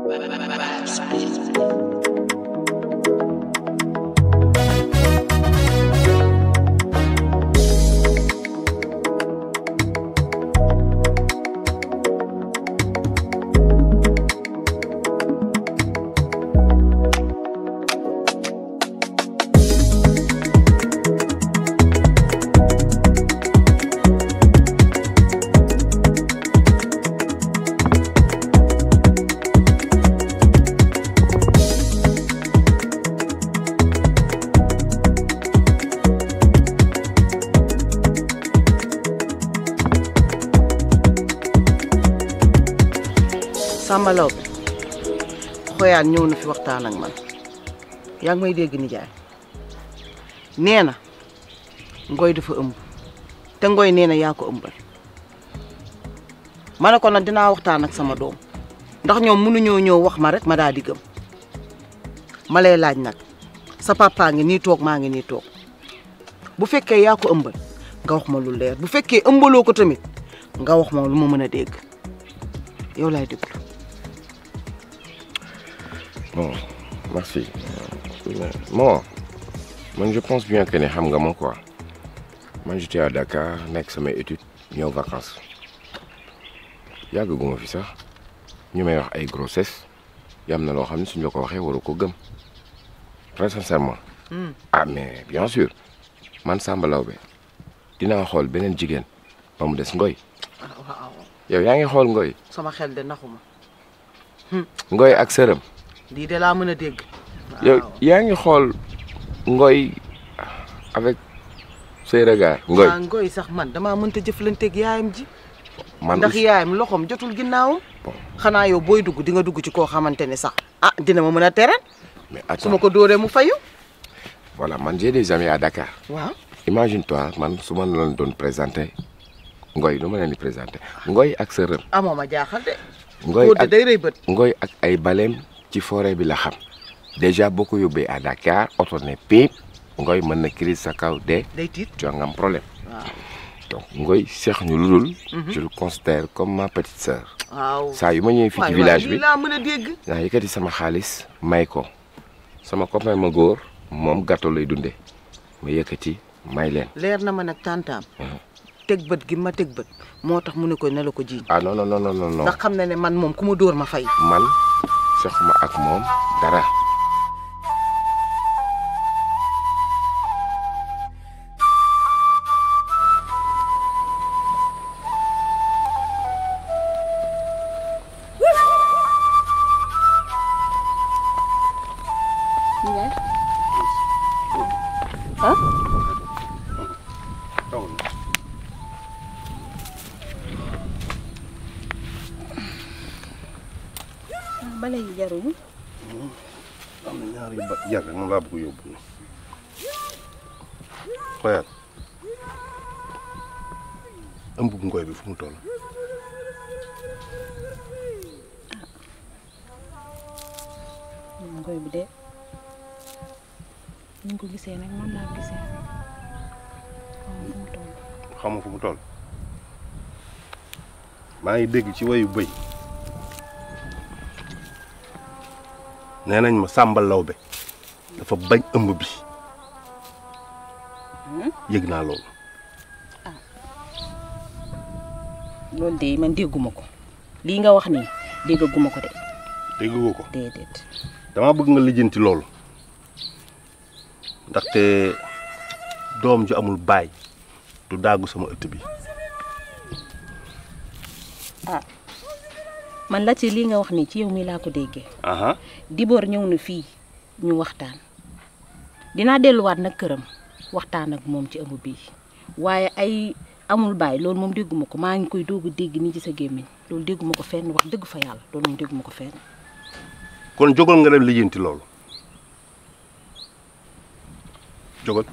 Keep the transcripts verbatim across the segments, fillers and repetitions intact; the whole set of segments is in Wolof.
Samba Laobé xoyaan ñëw na fi waxtaan ak man yaa ngi may dégg nijaay nee na Ngoy dafa ëmb te Ngoy nee na yaa ko ëmbal ma ne ko nag dinaa waxtaan ak sama doom ndax ñoom mënuñoo ñëw wax ma rek ma daal di gëm ma lay laaj nag sa papa ngi nii toog maa ngi nii toog bu fekkee yaa ko ëmbal nga wax ma lu leer bu fekkee ëmbaloo ko tamit nga wax ma lu ma mën a dégg yow laay déglu. Bon, merci. Bon, moi je pense bien que ne xam nga ma quoi. Moi j'étais à Dakar nekk samay études ñëw vacances yàggaguma fi sax ñu may wax ay grossesse yam na loo xam ne suñ la ko waxee waru ko gëm très sincèrement. Mm. Ah mais bien sûr man Samba Laobé dinaa xool beneen jigéen ba mu des Ngoy. waaw yow yaa ngi xool Ngoy. sama xel de naxuma. Ngoy ak sërëm. lii de laa mën a dégg. yow yaa ngi xool Ngoy avec ses regards. Ngoy waaw Ngoy sax man damaa mënta jëflanteeg yaayam ji. man ndax yaayam loxoom jotul ginnaawam. xanaa yow booy dugg di nga dugg ci koo xamante ne sax ah dina ma mën a tere. mais attends su ma ko dóoree mu fayu. voilà man j'ai des amis à Dakar. waaw imagine toi man su ma leen doon présenté Ngoy du ma leen di présenté Ngoy ak sërëm. ah moo ma jaaxal de. Ngoy ak day rëy bët. Ngoy ak ay baleem ci forêt bi la xam déjà boo ko yóbbee à Dakar oto ne piip Ngoy mën na crise sa kaw de. day tiit tu nga am problème. waaw donc Ngoy seex ñu lu dul. je le considère comme ma petite sœur. waaw saa yu ma ñëwee fii ci village bi laa mën a dégg. naa yëkkati sama xaalis may ko sama copain ma góor moom gâteau lay dundee ma yëkkati may leen. leer na ma nag tantaam. teg bët gi ma teg bët moo tax mu ne ko ne la ko jiiñ. ah non non non non non. ndax xam na ne man moom ku ma dóor ma fay. man seexuma ak moom dara. bale yi jarul. am na ñaari ba jar rek moom laa bëgg yóbbu xoyaat ëmb bu Ngoy bi fu mu toll. ah Ngoy bi de ni nga ko gisee nag man laa gisee xamu fu mu toll maa ngi dégg ci wayu bëy nee nañ ma Samba Laobé dafa bañ ëmb bi yëg naa loolu. ah loolu de man dégguma ko lii nga wax nii déggaguma ko de. déggoo ko déedéet. dama bëgg nga lijjanti loolu ndaxte doom ju amul baay du daagu sama ëtt bi. ah man la ci lii nga wax nii ci yow mi laa ko déggee. aha Dibor ñëw na fii ñu waxtaan dinaa delluwaat nag këram waxtaan ak moom ci ëmb bii waaye ay amul baay loolu moom dégguma ko maa ngi koy doog a dégg nii ci sa gémmiñ loolu dégguma ko fenn wax dëgg fa yàlla loolu moom dégguma ko fenn. kon jógal nga dem lijjanti loolu jógal.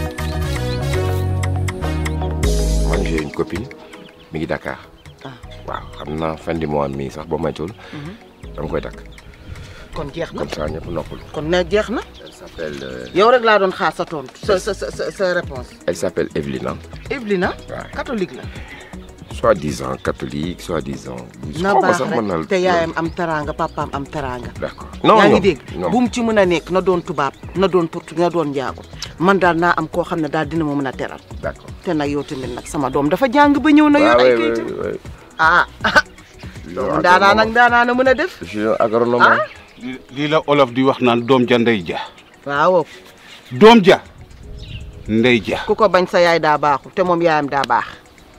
man j'ai une copine mi ngi Dakar. ah waaw xam naa fin du mois mii sax ba maytul dama koy takk kon jeex na comme ça ñëpp noppal. kon ne jeex na Elle s'appelle yow rek laa doon xaar sa tontu sa sa sa sa réponse elle s'appelle Evelyna. Evelyna waaw catholique la soi-disant catholique soi-disant. na xaw ma baax sax mën na rek te yaayam am teraanga papaam am teraanga d'accord non yaa non ngi dégg non bu mu ci mën a nekk na doon tubaab na doon portugais na doon njaago man daal naa am koo xam ne daal dina ma mën a teral d'accord. te nag yow tamit nag sama doom dafa jàng ba ñëw na yor ay kayitam ah yow daanaa nag daanaa na mën a def je suis un agronome. ah lii la olof di wax naan doom ja ndey ja waaw doom ja ndey ja ku ko bañ sa yaay daa baaxu te moom yaayam daa baax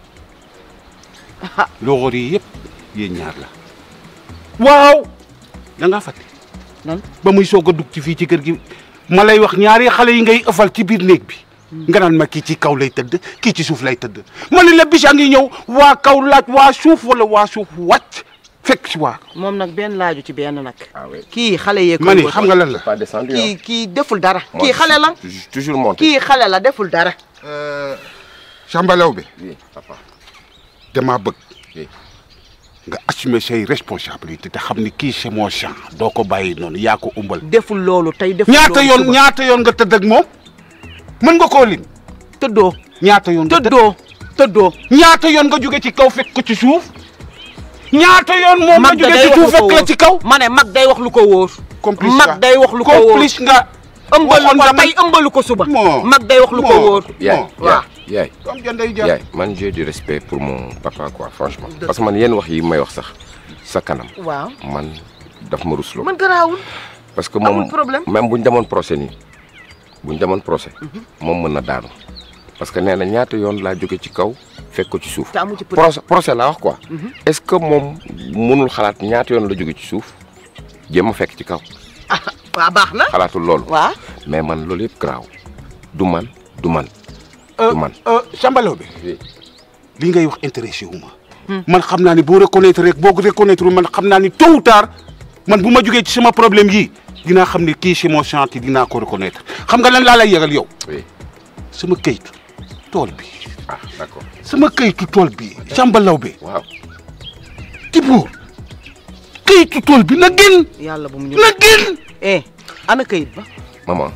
loxoor yi yëpp yéen ñaar la waaw da ngaa fàtte lan ba muy soog a dugg ci fii ci kër gi ma lay wax ñaari xale yi ngay ëffal ci biir néeg bi nga naan ma kii ci kaw lay tëdd kii ci suuf lay tëdd ma ne la bis a ngi ñëw waa kaw laaj waa suuf wala waa suuf wàcc fekk si waa moom nag benn laaju ci benn nag ah oui kii xale yee ko ma ni wër. xam nga lan la pas descendu kii kii deful dara Moi, kii xale la je suis toujours monté. kii xale la deful dara sambalaw bi oui papa. damaa bëgg oui nga assumer say responsabilité te xam ni kii c'est mon champ doo ko bàyyi noonu yaa ko umbal deful loolu tey deful ñaata loolu yoon suba. ñaata yoon nga tëdd ak moom mën nga koo lim tëddoo ñaata yoon nga tëdd tëddoo tëddoo ñaata yoon nga jóge ci kaw fekk ko ci suuf ñaata yoon moom nga mag da jóge day ci wax lu suuf ko fekk la wóor ci kaw ma ne mag day wax lu ko wóor complice mag day wax lu ko wóor complice nga ëmbalu waxoon ko nga tey ëmbalu ko suba Moo. mag day wax lu ko Moo. wóor yaay waaw yaay comme jënday jar yaay man j'ai du respect pour mon papa quoi franchement. parce que man yenn wax yi may wax sax sa kanam. waaw man daf ma rusloo. man garaawul parce que amul moom problème. même bu ñu demoon procès nii bu ñu demoon procès. moom mën na daanu. parce que nee na ñaata yoon laa jóge ci kaw fekk ko ci suuf. te amu ci procès procès laa wax quoi. est-ce que moom mënul xalaat ñaata yoon la jóge ci suuf jéem a fekk ci kaw. ah waaw baax na xalaatul loolu. waaw mais man loolu yëpp garaaw du man du man. du man sambalaw bi oui. li ngay wax intéressé wu ma man xam naa ni boo reconnaître rek boo ko reconnaître man xam naa ni tôt ou tard man bu ma jógee ci sama problème yii dinaa xam ne kii c'est mon champ dinaa ko reconnaître xam nga lan laa lay yëgal yow oui sama kayitu tool bi ah d'accord sama kayitu tool bi sambalaw bi waaw. Tibour kayitu tool bi na génn yàlla bu mu ñu na génn eh ana kayit ba maman.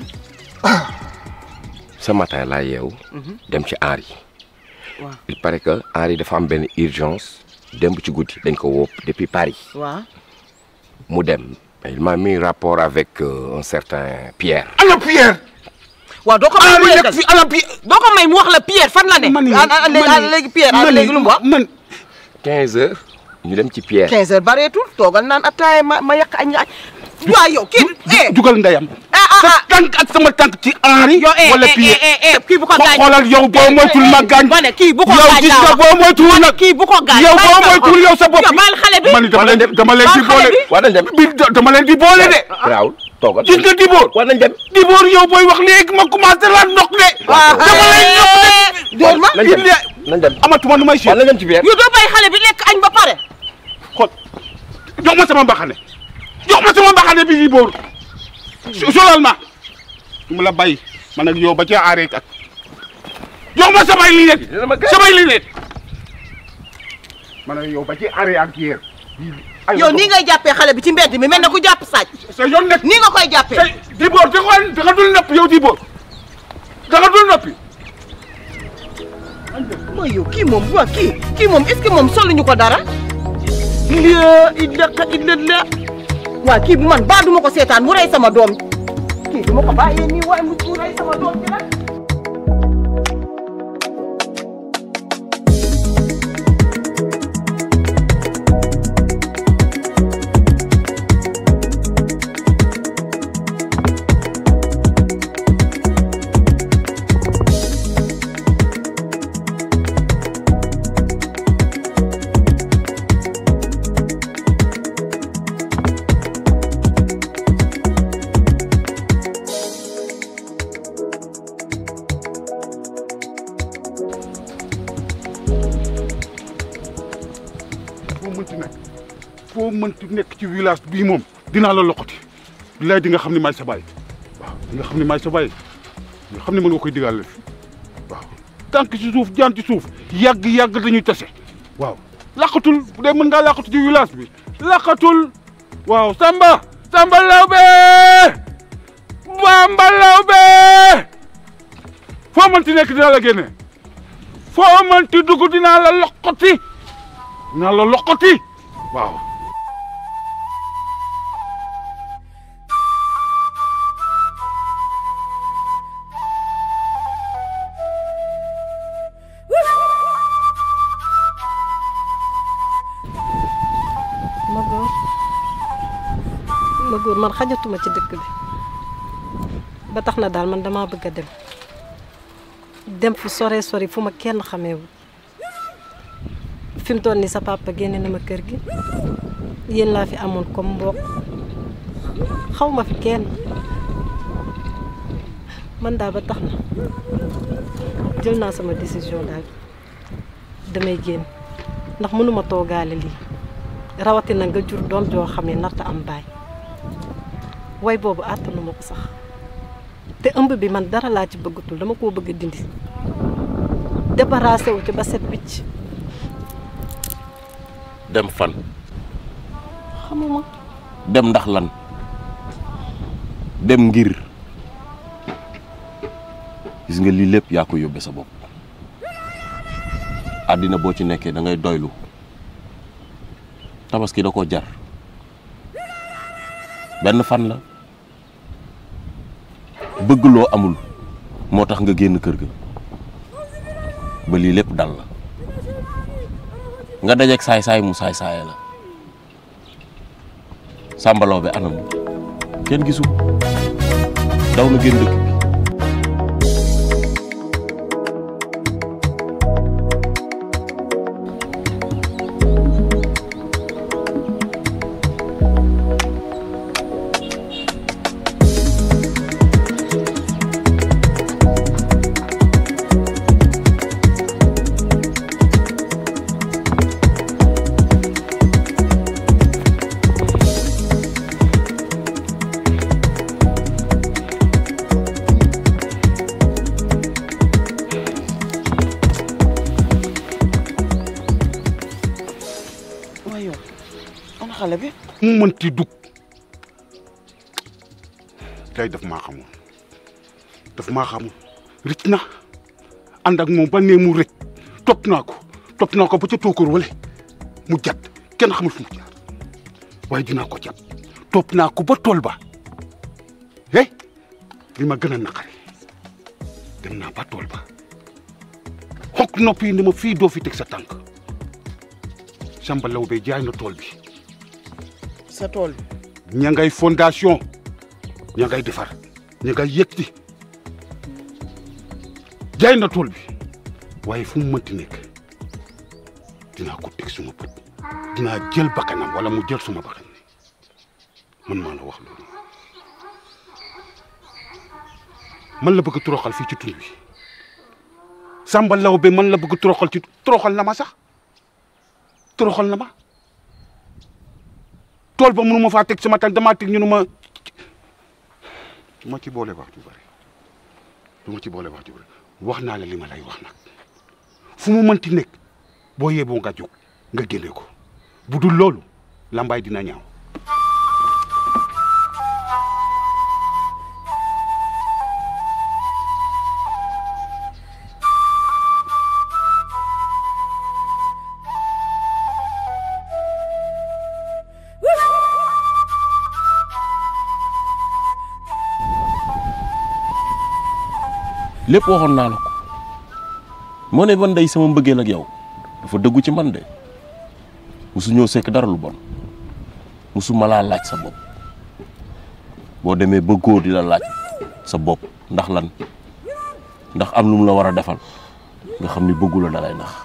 ce matin laa yeewu. dem ci Henri. waaw il paraît que Henri dafa am benn urgence démb ci guddi dañ ko woo depuis Paris. waaw mu dem il m'a mis rapport avec euh, un certain Pierre. ana Pierre waaw doo ko may mu Henri lekkal nekk fi ana Pierre doo ko may mu wax la Pierre fan la ne man ah ah léegi ah léegi Pierre ah léegi lu mu wax man quinze heures ñu dem ci Pierre. quinze heures bareetul toogal naan attaaya ma ma yàq añ añ waaw yow kii eh jugal ndeyam ah ah sa ah tànk ak sama tànk ci Henri yow eh wala eh Pierre eh eh kii bu ko gaañ xoolal yow boo moytul ma gaañ ma ne kii bu ko yow gaañ gis laa nga wax. boo moytul nag kii bu ko gaañ yow bàyyi boo ko moytul yow sa bopp yow baal xale bi man dama leen dama leen di baal boole xale bi. war nañ dem. bi dama leen di boole de Raoul toogal. gis nga Dibóor war nañ dem. Dibóor yow booy wax léegi ma commencé laa ndox de waaw dama leen ndox de door ma nañ dem nañ dem. amatuma nu may war seet nañ dem ci Pierre. yow doo bàyyi xale bi lekk añ ba pare xool jox ma sama mbaxane jox ma sama mbaxane bi Dibóor solal ma mu la bàyyi man ak yow ba ca aaree ak jox ma samay lunette samay lunette man ak yow ba ci aaree ak yéer yow nii ngay jàppee xale bi ci mbedd mi mel na ku jàpp sàcc sa yoon nekk nii nga koy jàppee tey Dibóor da nga da nga dul noppi yow Dibóor da nga dul noppi mooy yow kii moom waa kii kii moom est-ce que moom soluñu ko dara laa ilaaha illallaah waa kii bu man baa duma ko seetaan mu rey sama doom kii duma ko bàyyee nii waaye mu rey sama doom bi nag foo mënti nekk foo mënti nekk ci village bii moom dinaa la loqati bilaay di nga xam ne maay sa baay waaw di nga xam ne maay sa baay nga xam ne mën nga koy digal fi waaw tànk ci suuf jaan ci suuf yàgg yàgg dañuy tase waaw laqatul bu dee mën ngaa laqatu ci village bi laqatul waaw Samba Samba Lawbe Samba Lawbe foo mënti nekk dinaa la génne foo mënti dugg dinaa la loqati dinaa la loqati waaw. ma góor man xajatuma ci dëkk bi ba tax na daal man damaa bëgg a dem dem fu sore sori fu ma kenn xameewul fi mu toll nii sa papa génne na ma kër gi yéen laa fi amoon comme mbokk xaw ma fi kenn man daal ba tax na jël naa sama décision daal damay génn ndax mënuma toogaale lii rawatina nga jur doom joo xam ne narta am baay way boobu àttanuma ko sax te ëmb bi man dara laa ci bëggatul dama koo bëgg a dindi débarrassé wu ci ba set wicc. dem fan. xamuma. dem ndax lan dem ngir gis nga lii lépp yaa ko yóbbee sa bopp àddina boo ci nekkee da ngay doylu tabaski da ko jar benn fan la bëgg loo amul moo tax nga génn kër ga ba lii lépp dal la nga dajeeg saay-saay mu saay-saaye la Samba Lawbe anam kenn gisu daw na génn dëkk bi mu mënti dugg tey daf maa xamul daf maa xamul rëcc na ànd ak moom ba nee mu rëcc topp naa ko topp naa ko ba ca tookóor wale mu jat kenn xamul fu mu jaar waaye dinaa ko jàpp topp naa ko ba tool ba hey li ma gën a naqari dem naa ba tool ba xonk nopp yi ne ma fii doo fi teg sa tànk Samba Lawbe jaay na tool bi sa tool bi ña ngay fondation ña ngay defar ña ngay yëkkati jaay na tool bi waaye fu mu mënti nekk dinaa ko teg suma bët dinaa jël bakkanam wala mu jël suma bakkan man maa la wax loolu man la bëgg toroxal fii ci tund wi Samba Lawbe man la bëgg toroxal ci toroxal na ma sax toroxal na ma tool ba mënu ma faa teg sama tànk damaa teg ñu ne ma du ma ci boole wax ju bëri du ma ci boole wax ju bëri wax naa la li ma lay wax nag fu mu mënti nekk boo yeboo nga jóg nga génne ko bu dul loolu lambaay dina ñaaw. lépp waxoon naa la ko moo ne man day sama mbëggeel ak yow dafa dëggu ci man de musu ñëw sekk dara lu bon musu ma laa laaj sa bopp boo demee ba góor di la laaj sa bopp ndax lan ndax am lu mu la war a defal nga xam ni bëggu la dalay nax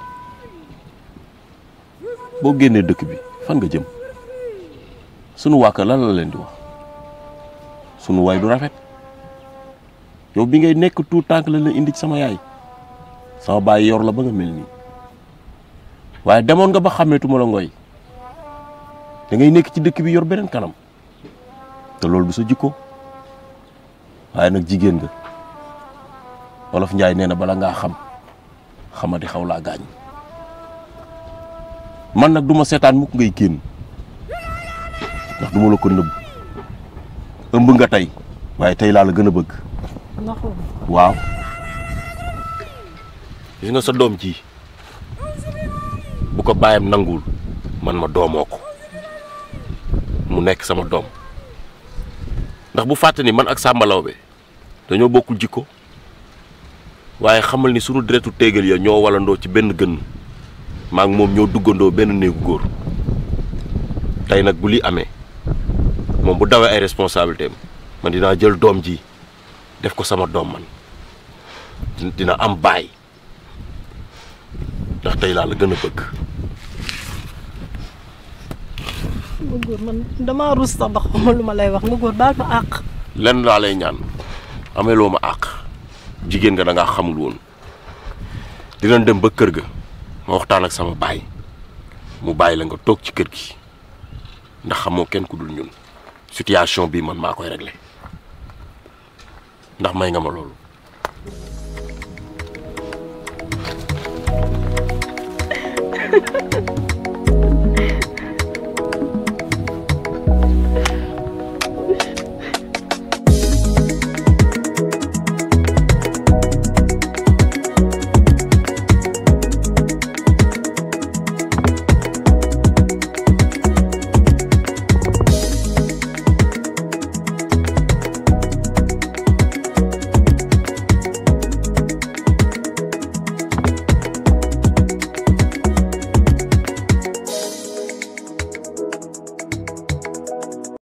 boo génnee dëkk bi fan nga jëm sunu waa kër lan la leen di wax sunu waay du rafet yow bi ngay nekk tout tànk la la indi ci sama yaay sama baay yor la ba nga mel nii waaye demoon nga ba xàmmeetuma la ngoy da ngay nekk ci dëkk bi yor beneen kanam te loolu du sa jikko waaye nag jigéen nga wolof Njaay nee na bala ngaa xam xamadi xaw laa gaañ man nag duma seetaan mukk ngay génn ndax duma la ko nëbb ëmb nga tey waaye tey laa la gën a bëgg waaw gis nga sa doom ji bu ko bàyyam nanguwul man ma doomoo ko mu nekk sama doom ndax bu fàtte ni man ak Samba Laobé dañoo bokkul jikko waaye xamal ni sunu deretu téegal ya ñoo walandoo ci benn gën maa ngi moom ñoo duggandoo benn néegu góor tey nag bu li amee moom bu dawee ay responsabilité am man dinaa jël doom ji def ko sama doom man dina am baay ndax tey laa la gën a bëgg. ma góor man damaa rus sax ba xawma lu ma lay wax ma góor baal ma àq. lenn laa lay ñaan amee loo ma àq jigéen nga da ngaa xamul woon dinañ dem ba kër ga ma waxtaan ak sama baay mu bàyyi la nga toog ci kër gi ndax xamoo kenn ku dul ñun situation bii man maa koy réglé ndax may nga ma loolu.